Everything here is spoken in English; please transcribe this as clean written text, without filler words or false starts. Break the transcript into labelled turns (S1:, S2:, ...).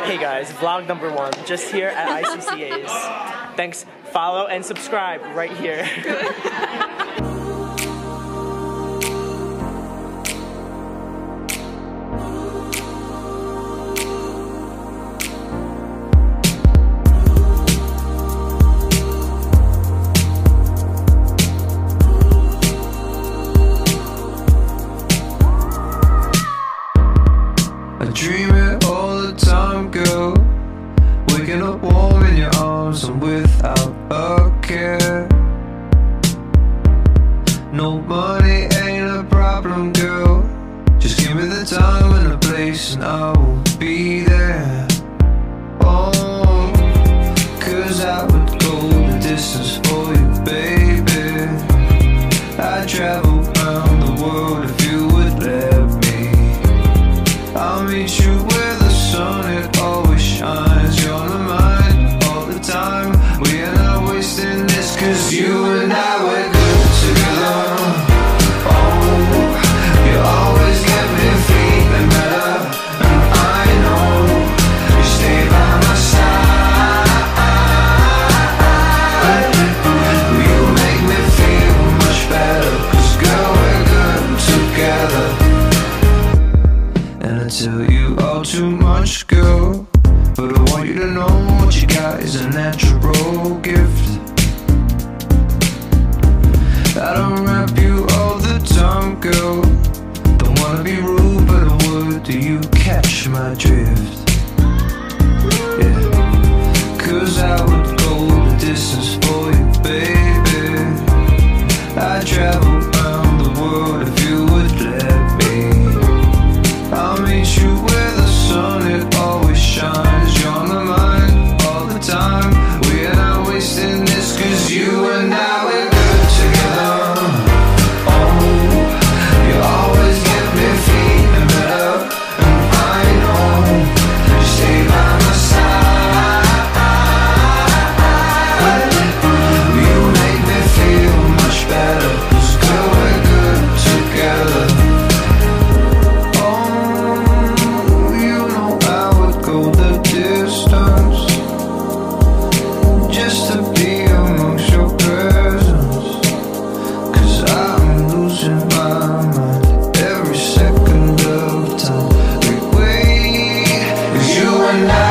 S1: Hey guys, vlog number 1, just here at ICCA's. Thanks, follow and subscribe right here.
S2: I dream it all the time, girl. Waking up warm in your arms and without a care. No money ain't a problem, girl. Just give me the time and the place and I will be there. Oh, 'cause I would go the distance for you, baby. I'd travel around the world if you would let me. I'll meet you where the sun, it always shines. You're on my mind all the time. We are not wasting this, 'cause you and I were good together. Oh, you always get me feeling better. And I know you stay by my side. You make me feel much better, 'cause girl, we're good together. And I tell you all too much, girl, but I want you to know what you got is a natural gift. I don't rap you all the time, girl. Don't wanna be rude, but I would. Do you catch my drift? Yeah, 'cause I would go the distance for you, baby. I'd travel around the world if you would let me. I'll meet you where the sun, it always shines. You're on my mind all the time. We are not wasting this, 'cause you and I, we're good together. Oh, you always get me feeling better. And I know you stay by my side. You make me feel much better, 'cause girl, we're good together. Just to be amongst your presence, 'cause I'm losing my mind every second of time. We wait, 'cause you and I